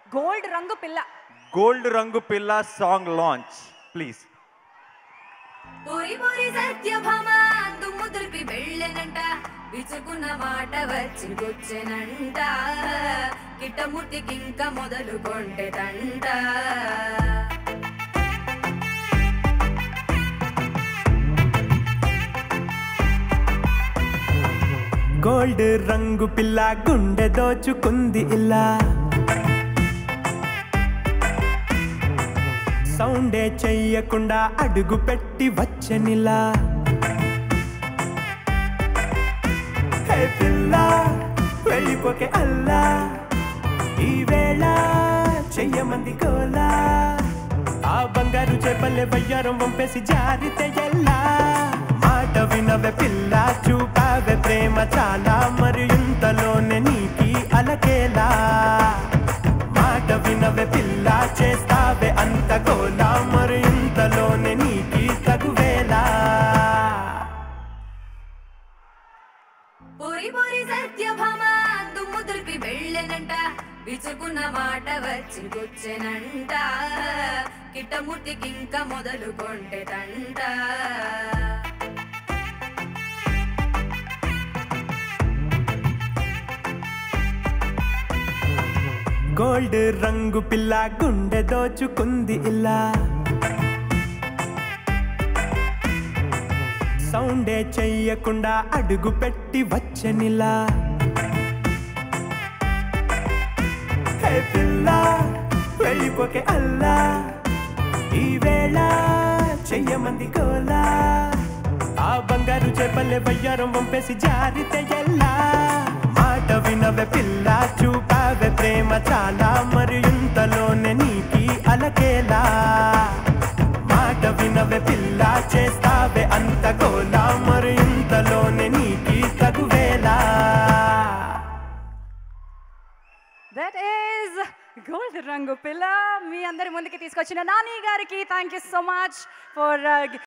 Gold రంగు పిల్ల. Gold రంగు పిల్ల సాంగ్ లాంచ్ ప్లీజ్. పోయి పోయి సత్యభామ దుమ్ము దులిపి వెళ్ళెనంట, విచుకున్న మాట వచ్చి కూర్చెనంట, కిట్టమూర్తికింక మొదలు కొంటెదంట. గోల్డ్ రంగు పిల్ల గుండె దోచుకుంది ఇలా, సౌండే చెయ్యకుండా అడుగు పెట్టి వచ్చనిలా. హే పిల్ల వెళ్ళిపోకే అల్లా, ఈ వేళ చెయ్యమంది కోలా, ఆ బంగారు చేపల్లె వయ్యారం వంపేసి జారితే ఎల్లా. మాట వినవే పిల్ల చూపావే ప్రేమ చాలా, మరి ఇంతలోనే నీకి అలకేలా. మాట వినవే పిల్ల చేస్తావే అంత గోలా, మరి ఇంతలోనే నీకి తగువేలా. పోయి పోయి సత్యభామ దుమ్ము దులిపి వెళ్ళెనంట, విచుకున్న మాట వచ్చి కూర్చెనంట, కిట్టమూర్తికింక మొదలు కొంటెదంట. గోల్డ్ రంగు పిల్ల గుండె దోచుకుంది ఇలా, సౌండే చెయ్యకుండా అడుగు పెట్టి వచ్చనిలా. హే పిల్ల వెళ్ళిపోకే అల్లా, ఈ వేళ చెయ్యమంది కోలా, ఆ బంగారు చేపల్లె వయ్యారం వంపేసి జారితే ఎల్లా. మాట వినవే పిల్ల చూపావే ప్రేమ చాలా, మరి ఇంతలోనే నీకి అలకేలా. మాట వినవే పిల్ల చేస్తావే అంత గోలా, మరి ఇంతలోనే నీకి తగువేలా. దట్ ఈస్ గోల్డ్ రంగు పిల్ల. మీ అందరి ముందుకి తీసుకొచ్చిన నాని గారికి thank you so much for